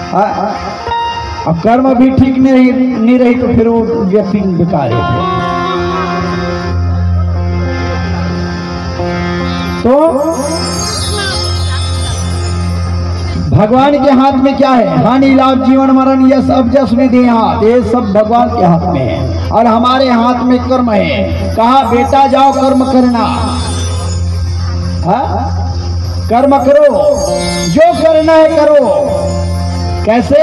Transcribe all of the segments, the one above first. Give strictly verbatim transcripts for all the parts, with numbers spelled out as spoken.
और कर्म भी ठीक नहीं नहीं रही तो फिर वो व्यक्ति बेकार है। तो भगवान के हाथ में क्या है? हानि लाभ जीवन मरण ये सब जस विधि हाथ, ये सब भगवान के हाथ में है और हमारे हाथ में कर्म है। कहा बेटा जाओ कर्म करना, हा? कर्म करो, जो करना है करो। कैसे?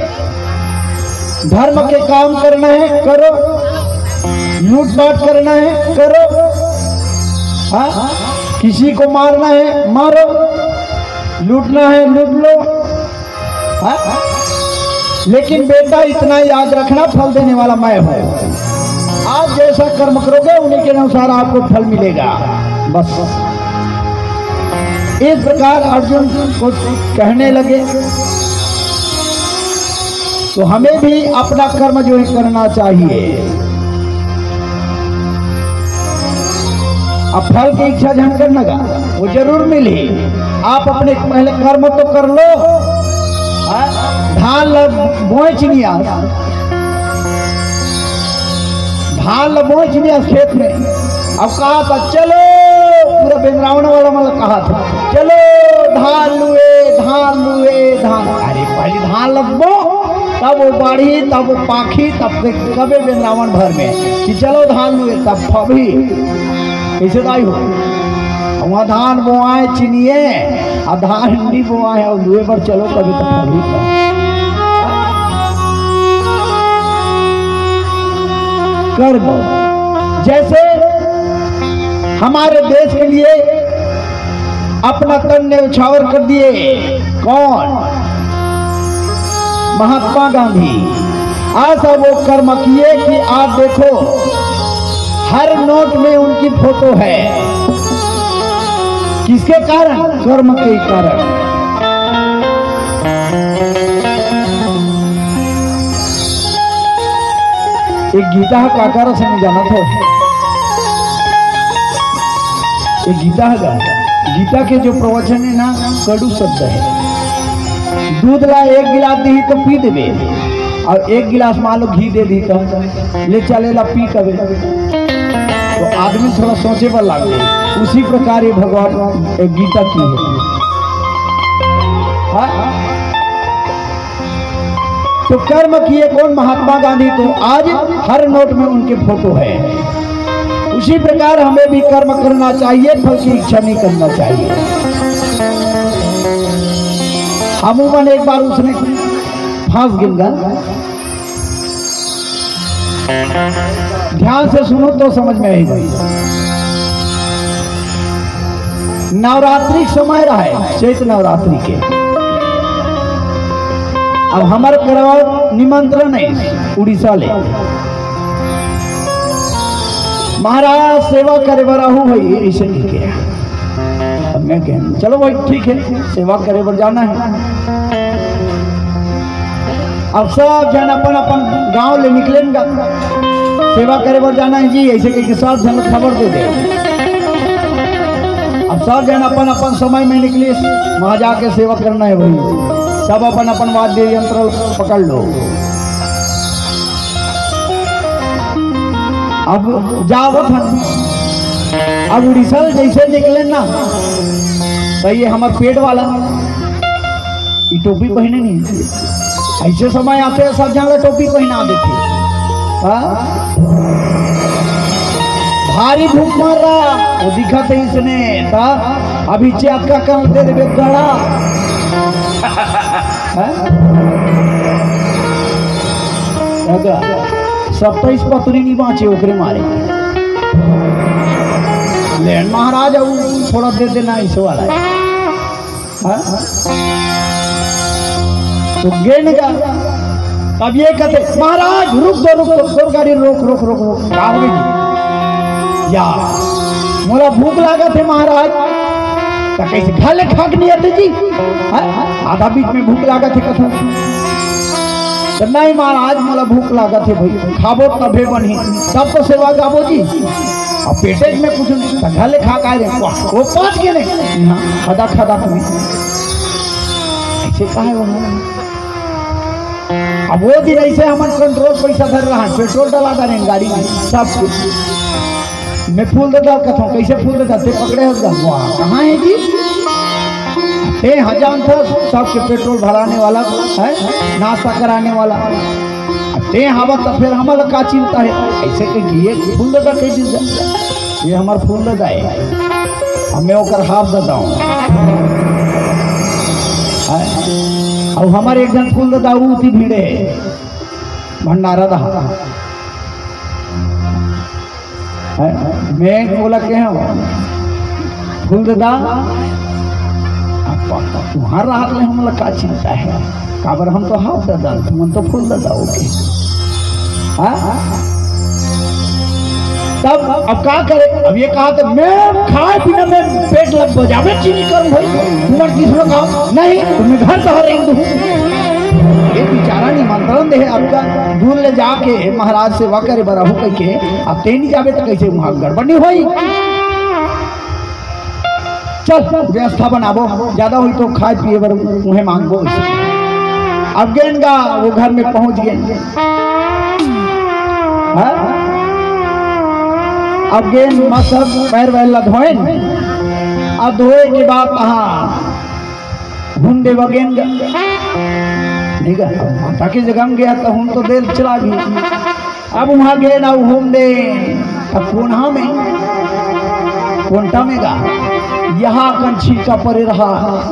धर्म के काम करना है करो, लूटपाट करना है करो, हा? किसी को मारना है मारो, लूटना है लूट लो, हा? लेकिन बेटा इतना याद रखना फल देने वाला मैं हूं। आप जैसा कर्म करोगे उन्हीं के अनुसार आपको फल मिलेगा। बस इस प्रकार अर्जुन को कहने लगे। तो हमें भी अपना कर्म जो है करना चाहिए। अब फल की इच्छा जहां करने का वो जरूर मिले। आप अपने पहले कर्म तो कर लो। धान लग बोए चिनिया, धान लग बोए चिनिया खेत में। अब कहा था चलो, पूरा बेंद्रावन वाला मतलब कहा था चलो धान लुए धान लुए धान। अरे पहले धान लगबो तब वो बाढ़ी तब वो पाखी तब कबे बेंद्रावन भर में कि चलो धान लुए तब फभी कैसे दाई हो। वहाँ धान बोआए चिनिए और धान नहीं बोआए और लुए पर चलो कभी तो फभी कर दो। जैसे हमारे देश के लिए अपना तन न्यौछावर कर दिए कौन? महात्मा गांधी। ऐसा वो कर्म किए कि आज देखो हर नोट में उनकी फोटो है। किसके कारण? कर्म के कारण। एक गीता काकारा से नहीं जाना था। एक गीता है, गीता के जो प्रवचन है ना कड़ू शब्द है। दूध ला एक गिलास दी तो पी देवे और एक गिलास मान लो घी दे दी तो ले चले ला पी कवे तो आदमी थोड़ा सोचे पर लगे। उसी प्रकार ये भगवान एक गीता की है। हाँ? तो कर्म किए कौन? महात्मा गांधी। तो आज हर नोट में उनके फोटो है। उसी प्रकार हमें भी कर्म करना चाहिए, फल की इच्छा नहीं करना चाहिए। अमूमन एक बार उसने फांस गिनगा। ध्यान से सुनो तो समझ में आएगा। नवरात्रि समय रहा है, चैत्र नवरात्रि के। अब हमारे करवा निमंत्रण है उड़ीसा ले। महाराज सेवा करे बराहू भाई ऐसे ठीक है। अब मैं कह चलो भाई ठीक है सेवा करे बर जाना है। अब सब जन अपन अपन गांव ले निकलेंगे सेवा करे बर जाना है जी ऐसे के सब जन खबर दे दे। अब सब जन अपन अपन समय में निकले वहां जाके सेवा करना है भाई। सब अपन अपन वाद्य यंत्र पकड़ लो। अब जाओ अब उड़ीसा जैसे निकले ना तो ये हमारे पेट वाला ये टोपी पहने नहीं। ऐसे समय आते हैं सब जगह टोपी पहना देते। भारी भूख मार रहा वो दिखा थे इसने था। अभी चैत का कर दे दे गड़ा सत्ताईस पत्री नहीं बाँचे ओकरे मारे लेन महाराज थोड़ा दे देना इस वाला है। तो गेंद का अब ये कहते महाराज रुक दो रुक दो गाड़ी रोक रोक रोक रोक क्या हो गई या मोला भूख लगा थे महाराज तो कैसे खा ले खाक नहीं आते जी। आधा बीच में भूख लगा थे कथा तो नहीं महाराज मोला भूख लगा थे भाई खाबो तबे बनी तब तो सेवा गाबो जी। और पेटे में कुछ घले खा का वो पहुंच गए नहीं खदा खदा तुम्हें ऐसे कहा है अब वो दिन ऐसे हमारे कंट्रोल पैसा धर रहा है, पेट्रोल डला था नहीं गाड़ी में सब कुछ। मैं फूल देता कथों कैसे फूल देता ते पकड़े हो वाह कहाँ है जी ते हजान था सबके पेट्रोल भराने वाला है, नाश्ता कराने वाला ते हवा तो फिर हमारा का चिंता है ऐसे कि ये फूल देता कैसे ये हमारा फूल देता है हमें ओकर हाफ देता हूँ और हमारे एक जन फूल देता वो थी भीड़े भंडारा रहा मैं बोला के हैं फूल देता तुम्हारा रात में हम का चिंता है काबर हम तो हाफ दादा तुम तो फूल दादा ओके तब अब क्या करे अब ये कहा तो मैं खाए पीने में पेट लग बजावे चीनी करूँ भाई तुम्हारे तीसरा कहा नहीं तुम्हें घर तो रहेंगे ये बेचारा निमंत्रण दे आपका दूर ले जाके महाराज सेवा करे बराहू कह के अब ते नहीं जावे तो कैसे वहां गड़बड़ नहीं हुई चल व्यवस्था बनाबो ज्यादा हुई तो खाए पिए बर उन्हें मांगबो। अब गेंगा वो घर में पहुंच गए अब गेंद मसल पैर वैर धोए अब धोए के बाद कहा घूमते वगेन ठीक है माता की जगह में गया तो हम तो देर चला गई अब वहां गए ना घूम दे अब कोना में कोंटा में गा यहाँ कंछी का परे रहा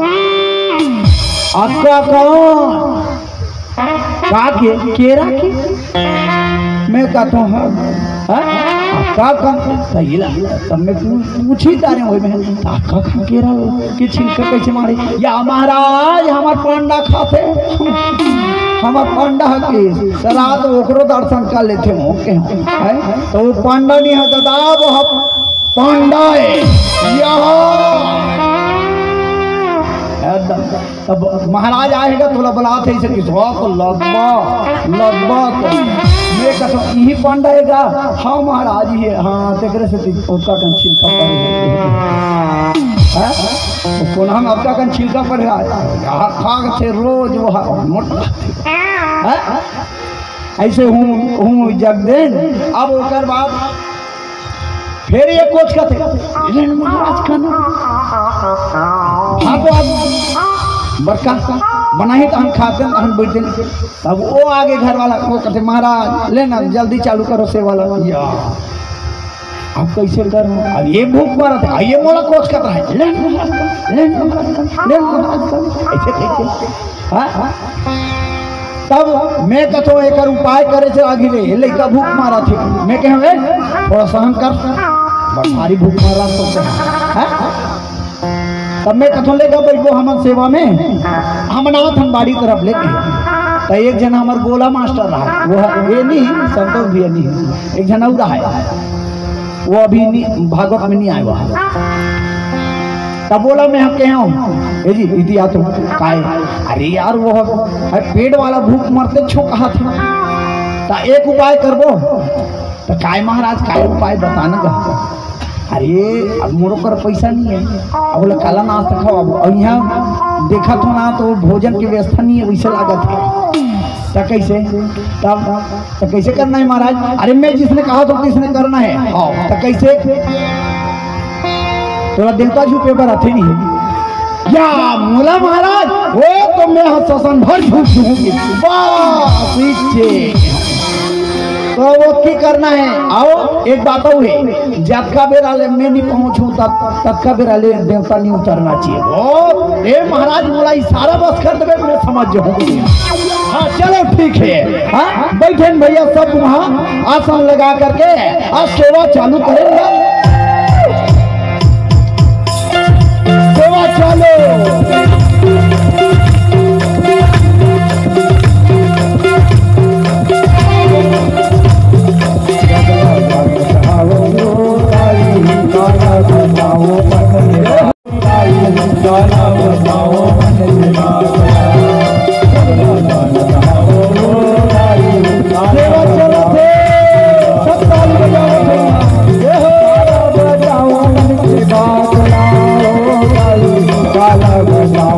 आपका कौन का के केरा के मैं कहता हूँ आपका कौन सही लगा तब मैं पूछी तारे हुए मैं आपका कौन केरा के छिलका कैसे मारे या महाराज हमार पांडा खाते हमार पांडा के सरात ओकरो दर्शन कर लेते हो के तो वो पांडा नहीं है दादा वो पांडा तब महाराज आएगा तो बुलाते ऐसे कि तो लगवा लगवा तो मैं कहता हूँ यही पांडा है हाँ महाराज ही है हाँ तेरे से उसका कन छिलका पड़ कौन हम आपका कन छिलका पड़ रहा है खा थे रोज वहाँ मोटा ऐसे हूँ हूँ जग देन अब ओकर बाद फिर ये कोच का थे महाराज का ना हाँ तो अब बरका बना ही तो हम खाते हैं हम बैठते हैं तब वो आगे घर वाला वो कहते महाराज लेना जल्दी चालू करो सेवा वाला आप कैसे करो अब ये भूख मारा था ये मोला कोच का है ले ले ले ऐसे कैसे हाँ तब मैं कथो एक उपाय करे से आगे ले लड़का भूख मारा थी मैं कहे थोड़ा सहन कर भारी भूख मारा तो तब मैं कथो लेगा भाई वो हमारे सेवा में हम नाथ हम बाड़ी तरफ लेके तो एक जना हमारे गोला मास्टर रहा वो ये नहीं संतोष भी नहीं एक जना रहा है वो अभी नहीं भागवत में नहीं आया वहाँ तब बोला मैं हम कहे हूँ जी दीदी आ तुम काय अरे यार वो पेट वाला भूख मरते छो कहा था तो एक उपाय करबो तो काय महाराज काय उपाय बताना गा अरे अब मोरो कर पैसा नहीं है अब बोला काला नाश्ता खाओ अब यहाँ देखा तो ना तो भोजन की व्यवस्था नहीं है वैसे लागत है तो कैसे तब तो कैसे करना है महाराज अरे मैं जिसने कहा तो किसने करना है तो कैसे थोड़ा देवता जी पेपर आते नहीं या मूला महाराज वो तो मैं शोषण भर झूठ दूंगी तो वो की करना है आओ एक बात है जब का बेरा ले मैं नहीं पहुंचूं तब तब का बेरा ले देवता नहीं उतरना चाहिए वो ए महाराज बोला इशारा बस कर देवे मैं समझ जाऊंगी हाँ चलो ठीक है हाँ बैठे भैया सब वहाँ आसन लगा करके आज सेवा चालू करेंगे सेवा चालू Bye.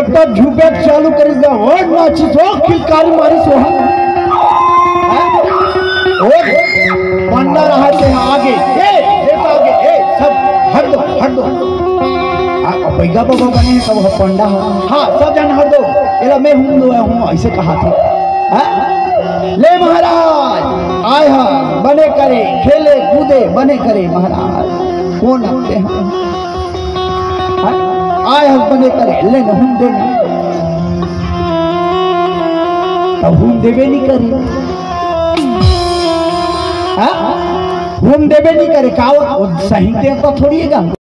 तब झुके चालू कर दिया और नाची सो खिलकारी मारी सो और पंडा रहा थे आगे ए ए तो आगे ए सब हट दो हट दो आ बैगा बाबा बने हैं तब पंडा हाँ सब जन हट दो एला मैं हूँ दो हूँ ऐसे कहा था हाँ? ले महाराज आए हाँ बने करे खेले कूदे बने करे महाराज कौन आते हैं आए हाँ बने करे ले न हम दे तब हम देवे नहीं करे हाँ हम देवे नहीं करे का सही तो थोड़ी है